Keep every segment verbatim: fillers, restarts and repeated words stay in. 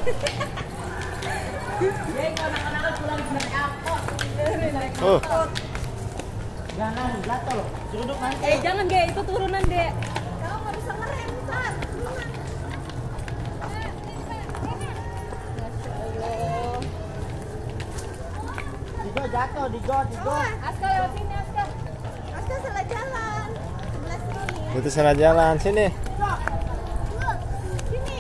Oh. Jangan jatuh loh. Duduk nanti. Eh jangan Ge, itu turunan Dek. Kamu nggak bisa ngerem, ntar. Digo jatuh, digo, digo. Aska lewat sini Aska. Aska salah jalan. Sebelah sini. Itu salah jalan sini. Sini.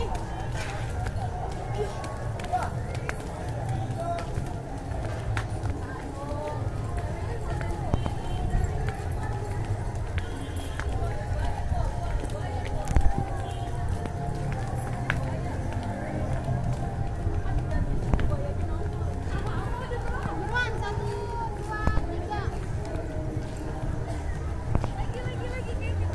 Buruan, satu, dua, tiga. Lagi, lagi, lagi.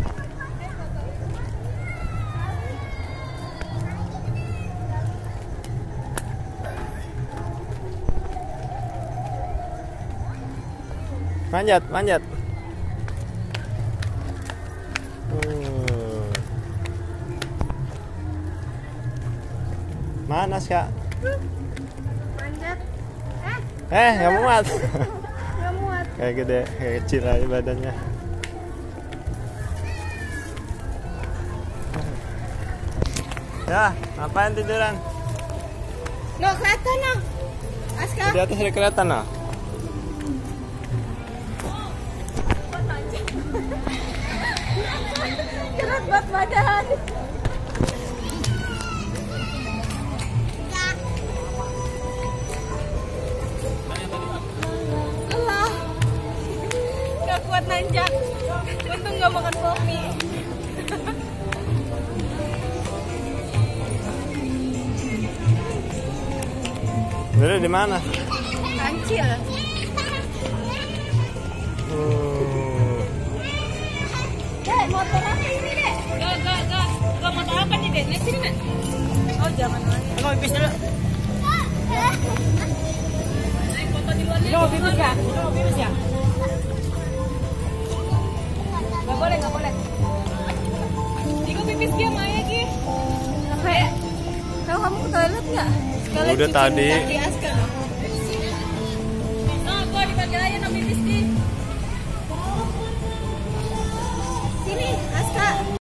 Manjat, manjat. Hmm. Mana Kak? Manjat. Eh, Eh, nggak muat. nggak muat. Kayak gede, kayak kecil aja badannya. Ya, ngapain tiduran? No, kelihatan no. Aska. Di atas ada kelihatan nah. Berat buat badan. Lelah. Gak kuat nanjak. Untung gak makan kopi. Dulu di mana? Kancil. Uh. Dek, motor apa ini, Dek? Gak, gak, gak. Gak mau tahu apa nih Dek? Lihat sini Nek. Oh jangan lagi. Aku mau pipis dulu. Naik foto di luarnya. Ini mau pipis ya? Ini mau pipis ya? Gak boleh, gak boleh. Digo pipis dia Maya Gi. Capek. Tahu kamu ke toilet nggak? Sekalian Udah cuciin tadi. kaki Aska. Nah, gua dipanggil aja no pipis di. Sini, Aska.